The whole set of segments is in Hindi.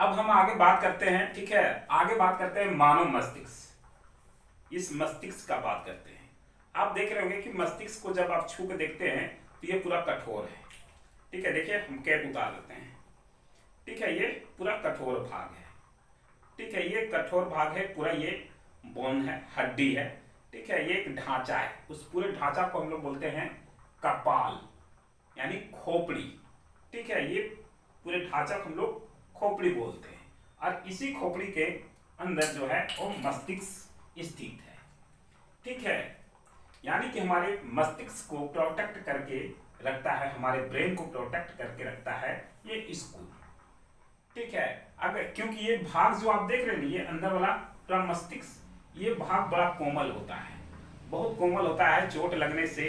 अब हम आगे बात करते हैं, ठीक है, आगे बात करते हैं मानव मस्तिष्क। इस मस्तिष्क का बात करते हैं। आप देख रहे होंगे कि मस्तिष्क को जब आप छू के देखते हैं तो ये पूरा कठोर है, ठीक है। देखिए हम कैप उतार देते हैं, ठीक है, ये पूरा कठोर भाग है, ठीक है, ये कठोर भाग है पूरा, ये बोन है, हड्डी है, ठीक है, ये एक ढांचा है। उस पूरे ढांचा को हम लोग बोलते हैं कपाल यानी खोपड़ी, ठीक है। ये पूरे ढांचा को हम लोग खोपड़ी बोलते हैं और इसी खोपड़ी के अंदर जो है वो मस्तिष्क स्थित है, ठीक है। यानी कि हमारे मस्तिष्क को प्रोटेक्ट करके रखता है, हमारे ब्रेन को प्रोटेक्ट करके रखता है ये स्कूल, ठीक है। अगर क्योंकि ये भाग जो आप देख रहे हैं, ये अंदर वाला पूरा मस्तिष्क, ये भाग बड़ा कोमल होता है, बहुत कोमल होता है। चोट लगने से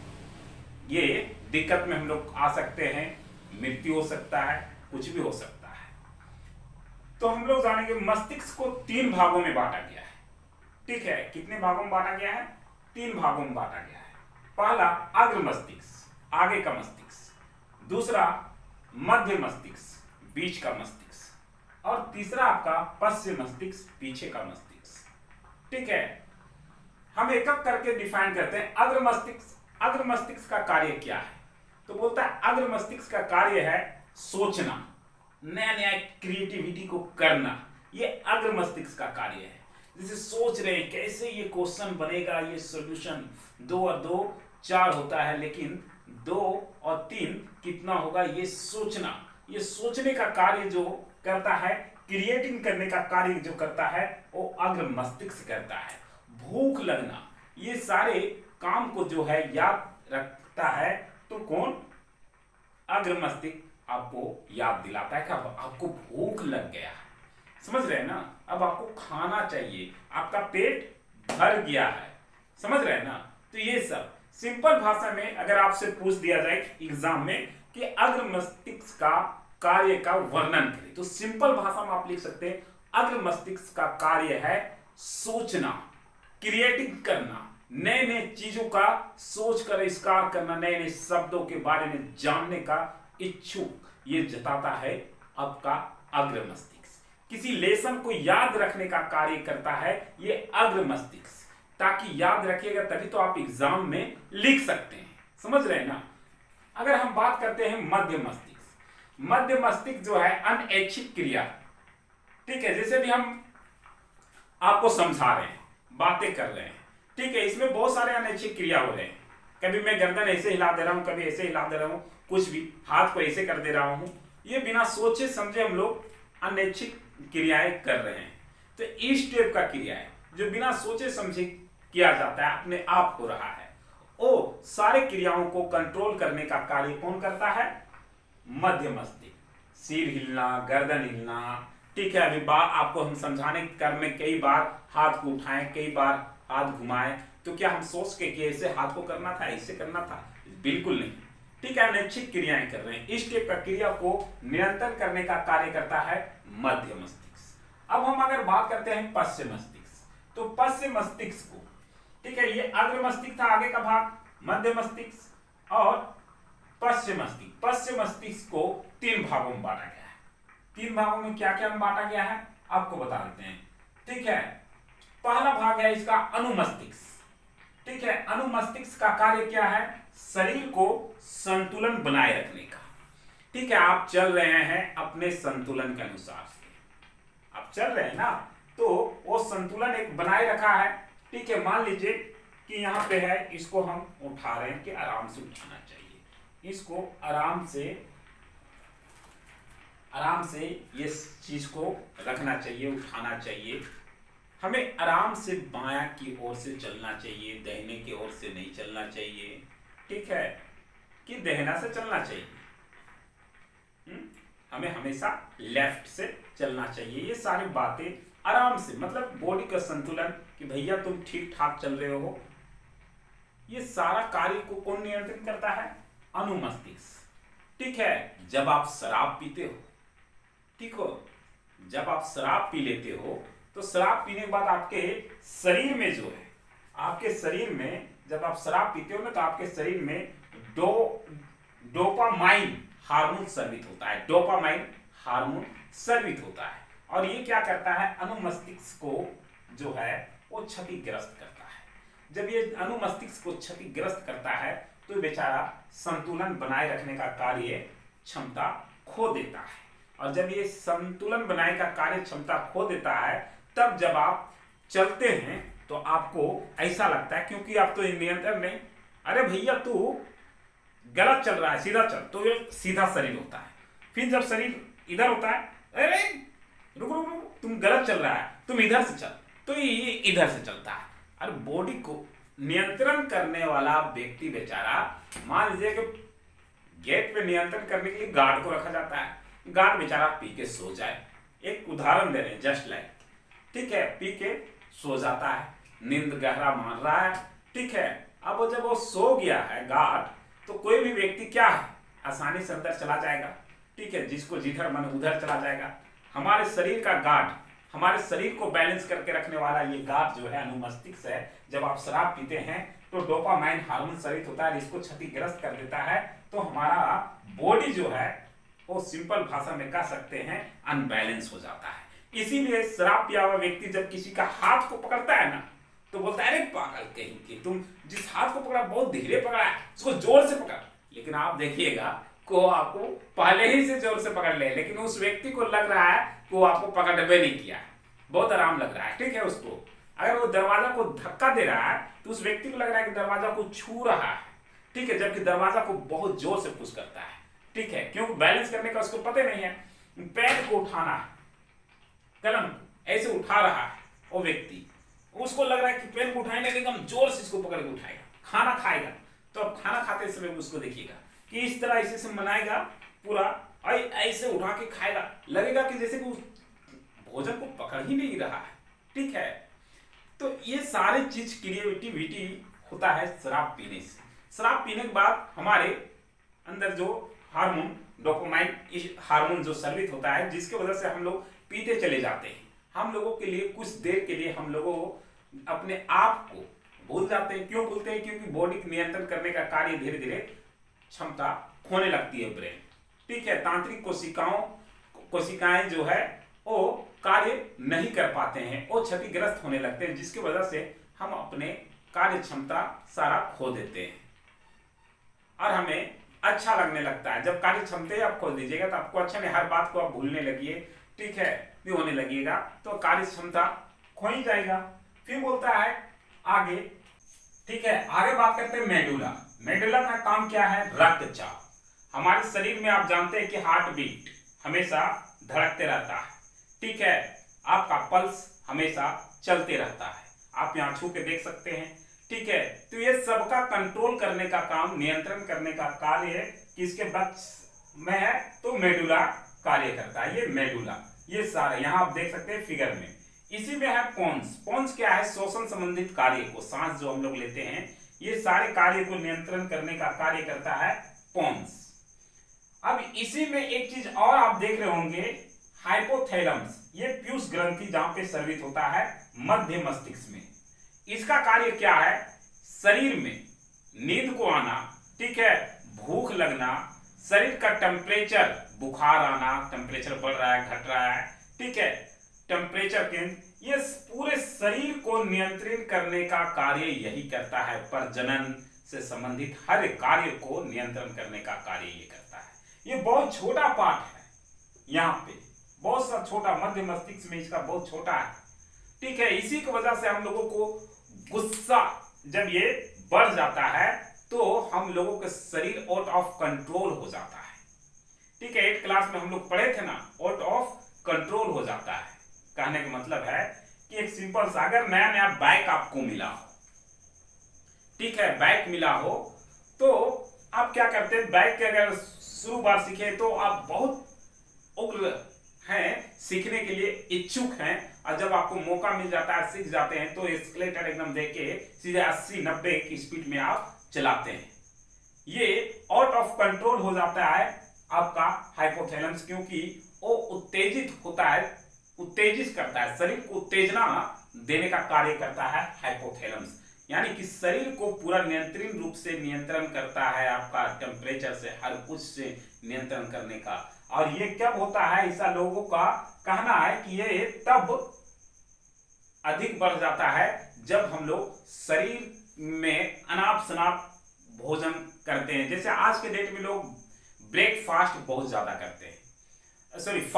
ये दिक्कत में हम लोग आ सकते हैं, मृत्यु हो सकता है, कुछ भी हो सकता है। तो हम लोग जानेंगे मस्तिष्क को 3 भागों में बांटा गया है, ठीक है। कितने भागों में बांटा गया है? 3 भागों में बांटा गया है। पहला अग्र मस्तिष्क, आगे का मस्तिष्क, दूसरा मध्य मस्तिष्क, बीच का मस्तिष्क, और तीसरा आपका पश्चिम मस्तिष्क, पीछे का मस्तिष्क, ठीक है। हम एक एक करके डिफाइन करते हैं। अग्र मस्तिष्क, अग्र मस्तिष्क का कार्य क्या है? तो बोलता है अग्र मस्तिष्क का कार्य है सोचना, नया नया क्रिएटिविटी को करना, ये अग्र मस्तिष्क का कार्य है। जैसे सोच रहे हैं कैसे ये क्वेश्चन बनेगा, ये सॉल्यूशन 2 और 2 4 होता है, लेकिन 2 और 3 कितना होगा, ये सोचना, ये सोचने का कार्य जो करता है, क्रिएटिंग करने का कार्य जो करता है वो अग्र मस्तिष्क करता है। भूख लगना, ये सारे काम को जो है याद रखता है, तो कौन? अग्र मस्तिष्क आपको याद दिलाता है कि अब आपको भूख लग गया है, समझ रहे हैं ना, अब आपको खाना चाहिए, आपका पेट भर गया है, समझ रहे हैं ना। तो ये सब सिंपल भाषा में अगर आपसे पूछ दिया जाए एग्जाम में कि अग्र मस्तिष्क का कार्य का वर्णन करें, तो सिंपल भाषा में आप लिख सकते हैं अग्र मस्तिष्क का कार्य है सोचना, क्रिएटिंग करना, नए नए चीजों का सोच कर आविष्कार करना, नए नए शब्दों के बारे में जानने का इच्छुक ये जताता है आपका अग्र मस्तिष्क। किसी लेसन को याद रखने का कार्य करता है ये अग्र मस्तिष्क, ताकि याद रखिएगा तभी तो आप एग्जाम में लिख सकते हैं, समझ रहे हैं ना। अगर हम बात करते हैं मध्य मस्तिष्क, मध्य मस्तिष्क जो है अनैच्छिक क्रिया, ठीक है, जैसे भी हम आपको समझा रहे हैं, बातें कर रहे हैं, ठीक है, इसमें बहुत सारे अनैच्छिक क्रिया हो रहे हैं। कभी मैं गर्दन ऐसे हिला दे रहा हूं, कभी ऐसे हिला दे रहा हूं, कुछ भी हाथ को ऐसे कर दे रहा हूं, ये बिना सोचे समझे हम लोग अनैच्छिक क्रियाएं कर रहे हैं। तो इस टाइप का क्रिया है जो बिना सोचे समझे किया जाता है, अपने आप हो रहा है, वो सारे क्रियाओं को कंट्रोल करने का कार्य कौन करता है? मध्य मस्तिष्क। सिर हिलना, गर्दन हिलना, ठीक है, अभी बात आपको हम समझाने कर में कई बार हाथ को उठाएं, कई बार हाथ घुमाएं, तो क्या हम सोच के कि ऐसे हाथ को करना था, ऐसे करना था? बिल्कुल नहीं, ठीक है, अनैच्छिक क्रियाएं कर रहे हैं। इस टाइप का क्रिया को नियंत्रण करने का कार्य करता है मध्य मस्तिष्क। अब हम अगर बात करते हैं पश्चिम मस्तिष्क, तो पश्चिम मस्तिष्क को, ठीक है, ये अग्र मस्तिष्क था आगे का भाग, मध्य मस्तिष्क और पश्चिम मस्तिष्क। पश्चिम मस्तिष्क को 3 भागों में बांटा गया है। 3 भागों में क्या क्या बांटा गया है आपको बता देते हैं, ठीक है। पहला भाग है इसका अनुमस्तिष्क, ठीक है। अनुमस्तिष्क का कार्य क्या है? शरीर को संतुलन बनाए रखने का, ठीक है। आप चल रहे हैं अपने संतुलन के अनुसार से, आप चल रहे हैं ना, तो वो संतुलन एक बनाए रखा है, ठीक है। मान लीजिए कि यहाँ पे है, इसको हम उठा रहे हैं कि आराम से उठाना चाहिए, इसको आराम से ये चीज को रखना चाहिए, उठाना चाहिए। हमें आराम से बायां की ओर से चलना चाहिए, दाहिने की ओर से नहीं चलना चाहिए, ठीक है, कि दाहिना से चलना चाहिए। हमें हमेशा लेफ्ट से चलना चाहिए। ये सारी बातें आराम से, मतलब बॉडी का संतुलन कि भैया तुम ठीक ठाक चल रहे हो, ये सारा कार्य को कौन नियंत्रण करता है? अनुमस्तिष्क, ठीक है। जब आप शराब पीते हो, ठीक हो, जब आप शराब पी लेते हो, तो शराब पीने के बाद आपके शरीर में जो है, आपके शरीर में जब आप शराब पीते हो ना, तो आपके शरीर में डोपामाइन हार्मोन स्रावित होता है। डोपामाइन हार्मोन स्रावित होता है और ये क्या करता है, अनुमस्तिष्क को जो है वो क्षतिग्रस्त करता है। जब ये अनुमस्तिष्क को क्षतिग्रस्त करता है तो बेचारा संतुलन बनाए रखने का कार्य क्षमता खो देता है और जब ये संतुलन बनाए का कार्य क्षमता खो देता है तब जब आप चलते हैं तो आपको ऐसा लगता है, क्योंकि आप तो नियंत्रण नहीं, अरे भैया तू गलत चल रहा है, सीधा चल, तो ये सीधा शरीर होता है। फिर जब शरीर इधर होता है, अरे रुक रुक रुक, तुम गलत चल रहा है, तुम इधर से चल, तो ये इधर से चलता है। और बॉडी को नियंत्रण करने वाला व्यक्ति बेचारा, मान लीजिए कि गेट पे नियंत्रण करने के लिए गार्ड को रखा जाता है, गार्ड बेचारा पी के सो जाए, एक उदाहरण दे रहे हैं जस्ट लाइक, ठीक है, पी के सो जाता है, नींद गहरा मान रहा है, ठीक है। अब वो जब वो सो गया है गार्ड, तो कोई भी व्यक्ति क्या है, आसानी से अंदर चला जाएगा, ठीक है, जिसको जिधर मन उधर चला जाएगा। हमारे शरीर का गार्ड, हमारे शरीर को बैलेंस करके रखने वाला ये गार्ड जो है अनुमस्तिष्क है, जब आप शराब पीते हैं तो डोपामाइन हार्मोन स्रावित होता है, इसको क्षतिग्रस्त कर देता है, तो हमारा बॉडी जो है वो सिंपल भाषा में कह सकते हैं अनबैलेंस हो जाता है। इसीलिए शराब पिया हुआ व्यक्ति जब किसी का हाथ को पकड़ता है ना, तो बोलता है अरे पागल कहीं कि तुम जिस हाथ को पकड़ा बहुत धीरे पकड़ा है, उसको जोर से पकड़। लेकिन आप देखिएगा को आपको पहले ही से जोर से पकड़ ले, लेकिन उस व्यक्ति को लग रहा है कि वो आपको पकड़े नहीं किया, बहुत आराम लग रहा है, ठीक है। उसको अगर वो दरवाजा को धक्का दे रहा है तो उस व्यक्ति को लग रहा है कि दरवाजा को छू रहा है, ठीक है, जबकि दरवाजा को बहुत जोर से पुश करता है, ठीक है, क्योंकि बैलेंस करने का उसको पता नहीं है। पैर को उठाना है, कलम ऐसे उठा रहा है वो व्यक्ति, उसको लग रहा है कि पेन को उठाएंगे एकदम जोर से इसको पकड़ के उठाएगा। खाना खाएगा तो अब खाना खाते समय उसको देखिएगा कि इस तरह ऐसे से बनाएगा पूरा, ऐसे उठा के खाएगा, लगेगा कि जैसे कि भोजन को पकड़ ही नहीं रहा है, ठीक है। तो ये सारे चीज क्रिएटिविटी होता है शराब पीने से। शराब पीने के बाद हमारे अंदर जो हार्मोन डोपामाइन हार्मोन जो स्रावित होता है, जिसकी वजह से हम लोग पीते चले जाते हैं। हम लोगों के लिए कुछ देर के लिए हम लोगों अपने आप को भूल जाते हैं। क्यों भूलते हैं? क्योंकि बॉडी को नियंत्रण करने का कार्य धीरे धीरे क्षमता खोने लगती है ब्रेन, ठीक है। तांत्रिक कोशिकाएं जो है वो कार्य नहीं कर पाते हैं, वो क्षतिग्रस्त होने लगते हैं, जिसकी वजह से हम अपने कार्य क्षमता सारा खो देते हैं और हमें अच्छा लगने लगता है। जब कार्य क्षमता आप खो दीजिएगा तो आपको अच्छा नहीं, हर बात को आप भूलने लगिए, ठीक है, भी होने लगेगा तो कार्य क्षमता खो ही जाएगा। फिर बोलता है आगे, ठीक है, आगे बात करते हैं मेडुला। मेडुला का काम क्या है? रक्तचाप। हमारे शरीर में आप जानते हैं कि हार्ट बीट हमेशा धड़कते रहता है, ठीक है, आपका पल्स हमेशा चलते रहता है, आप यहाँ छू के देख सकते हैं, ठीक है। तो ये सबका कंट्रोल करने का काम, नियंत्रण करने का कार्य किसके बक्स में है? तो मेडुला कार्य करता है। ये मेडुला, ये सारे यहाँ आप देख सकते हैं फिगर में। इसी में है पोन्स। पोन्स क्या है? श्वसन संबंधित कार्य को, सांस जो हम लोग लेते हैं, ये सारे कार्य को नियंत्रण करने का कार्य करता है पोन्स। अब इसी में एक चीज और आप देख रहे होंगे, हाइपोथैलेमस। ये पीयूष ग्रंथि जहां पे स्रावित होता है मध्य मस्तिष्क में। इसका कार्य क्या है? शरीर में नींद को आना, ठीक है, भूख लगना, शरीर का टेम्परेचर, बुखार आना, टेम्परेचर बढ़ रहा है घट रहा है, ठीक है, टेम्परेचर के, ये पूरे शरीर को नियंत्रित करने का कार्य यही करता है। प्रजनन से संबंधित हर कार्य को नियंत्रण करने का कार्य ये करता है। ये बहुत छोटा पार्ट है, यहाँ पे बहुत सा छोटा, मध्य मस्तिष्क में इसका बहुत छोटा है, ठीक है। इसी की वजह से हम लोगों को गुस्सा जब ये बढ़ जाता है तो हम लोगों का शरीर आउट ऑफ कंट्रोल हो जाता है, ठीक है। 8 क्लास में हम लोग पढ़े थे ना, आउट ऑफ कंट्रोल हो जाता है। कहने का मतलब है कि एक सिंपल सा, अगर नया नया बाइक आपको मिला हो, ठीक है, बाइक मिला हो, तो आप क्या करते हैं? बाइक के अगर शुरू बार सीखे तो आप बहुत उग्र हैं, सीखने के लिए इच्छुक हैं, और जब आपको मौका मिल जाता है, सीख जाते हैं, तो एक्सीलरेटर एकदम दे के सीधे 80-90 की स्पीड में आप चलाते हैं। ये आउट ऑफ कंट्रोल हो जाता है आपका हाइपोथैलेमस, क्योंकि वो उत्तेजित होता है, उत्तेजित करता है, शरीर को उत्तेजना देने का कार्य करता है हाइपोथैलेमस। यानी कि शरीर को पूरा नियंत्रण रूप से नियंत्रण करता है, आपका टेम्परेचर से, हर कुछ से नियंत्रण करने का, और ये कब होता है, ऐसा लोगों का कहना है कि ये तब अधिक बढ़ जाता है जब हम लोग शरीर में अनाप शनाप भोजन करते हैं। जैसे आज के डेट में लोग ब्रेकफास्ट बहुत ज्यादा करते हैं,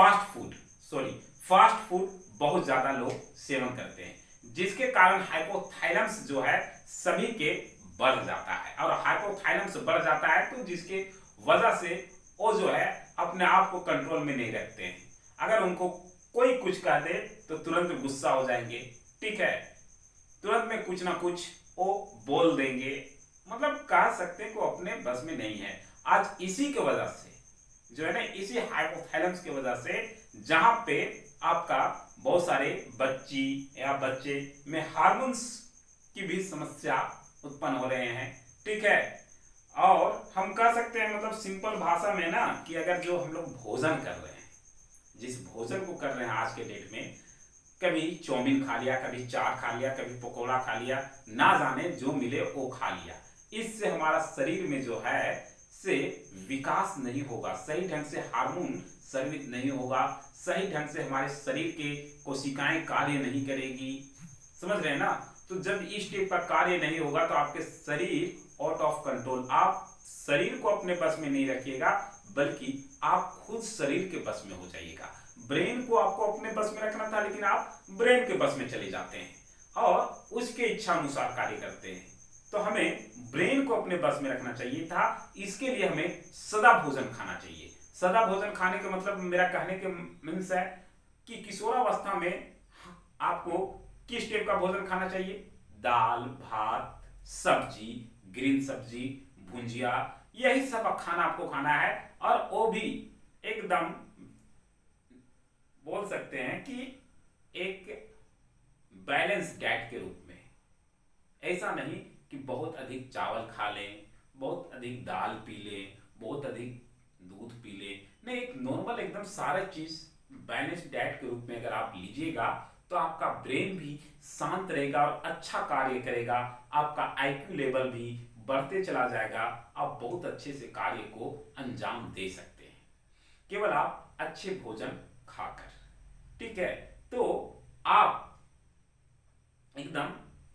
फास्ट फूड बहुत ज्यादा लोग सेवन करते हैं, जिसके कारण हाइपोथैलेमस जो है सभी के बढ़ जाता है। और हाइपोथैलेमस बढ़ जाता है तो जिसके वजह से वो जो है अपने आप को कंट्रोल में नहीं रखते हैं। अगर उनको कोई कुछ कह दे तो तुरंत गुस्सा हो जाएंगे, ठीक है, तुरंत में कुछ ना कुछ वो बोल देंगे, मतलब कह सकते हैं कि वो अपने बस में नहीं है। आज इसी के वजह से जो है ना, इसी हाइपोथैलेमस की वजह से जहां पे आपका बहुत सारे बच्ची या बच्चे में हार्मोन्स की भी समस्या उत्पन्न हो रहे हैं, ठीक है। और हम कह सकते हैं मतलब सिंपल भाषा में ना कि अगर जो हम लोग भोजन कर रहे हैं, जिस भोजन को कर रहे हैं आज के डेट में, कभी चाउमीन खा लिया, कभी चाट खा लिया, कभी पकौड़ा खा लिया, ना जाने जो मिले वो खा लिया, इससे हमारा शरीर में जो है से विकास नहीं होगा, सही ढंग से हार्मोन सर्वित नहीं होगा, सही ढंग से हमारे शरीर के कोशिकाएं कार्य नहीं करेगी, समझ रहे हैं ना। तो जब इस टाइप का कार्य नहीं होगा तो आपके शरीर आउट ऑफ कंट्रोल, आप शरीर को अपने बस में नहीं रखिएगा बल्कि आप खुद शरीर के बस में हो जाइएगा। ब्रेन को आपको अपने बस में रखना था लेकिन आप ब्रेन के बस में चले जाते हैं और उसके इच्छा अनुसार कार्य करते हैं। तो हमें ब्रेन को अपने बस में रखना चाहिए था, इसके लिए हमें सदा भोजन खाना चाहिए। सदा भोजन खाने का मतलब मेरा कहने के मीन्स है कि किशोरावस्था में आपको किस टाइप का भोजन खाना चाहिए, दाल भात सब्जी, ग्रीन सब्जी, भुंजिया, यही सब खाना आपको खाना है। और वो भी एकदम बोल सकते हैं कि एक बैलेंस डाइट के रूप में, ऐसा नहीं कि बहुत अधिक चावल खा लें, बहुत अधिक दाल पी लें, बहुत अधिक दूध पी लें, नहीं, एक नॉर्मल एकदम सारा चीज बैलेंस डाइट के रूप में अगर आप लीजिएगा तो आपका ब्रेन भी शांत रहेगा और अच्छा कार्य करेगा, आपका आईक्यू लेवल भी बढ़ते चला जाएगा, आप बहुत अच्छे से कार्य को अंजाम दे सकते हैं केवल आप अच्छे भोजन खाकर, ठीक है। तो आप एकदम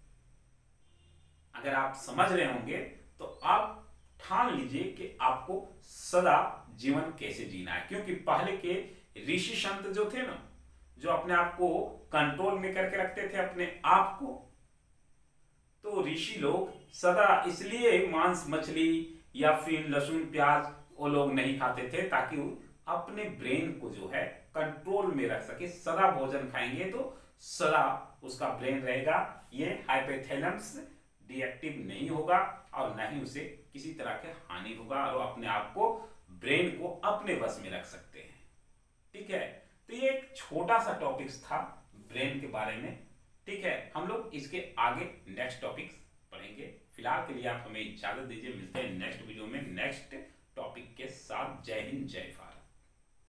अगर आप समझ रहे होंगे तो आप ठान लीजिए कि आपको सदा जीवन कैसे जीना है, क्योंकि पहले के ऋषि संत जो थे ना, जो अपने आप को कंट्रोल में करके रखते थे अपने आप को, तो ऋषि लोग सदा इसलिए मांस मछली या फिर लहसुन प्याज वो लोग नहीं खाते थे ताकि वो अपने ब्रेन को जो है कंट्रोल में रख सके। सदा भोजन खाएंगे तो सदा उसका ब्रेन रहेगा, ये हाइपोथैलेमस डिएक्टिव नहीं होगा और न ही उसे किसी तरह के हानि होगा और अपने आप को ब्रेन को अपने बस में रख सकते हैं, ठीक है। तो ये एक छोटा सा टॉपिक्स था ब्रेन के बारे में, ठीक है। हम लोग इसके आगे नेक्स्ट टॉपिक्स पढ़ेंगे। फिलहाल के लिए आप हमें इजाजत दीजिए, मिलते हैं नेक्स्ट वीडियो में नेक्स्ट टॉपिक के साथ। जय हिंद, जय भारत।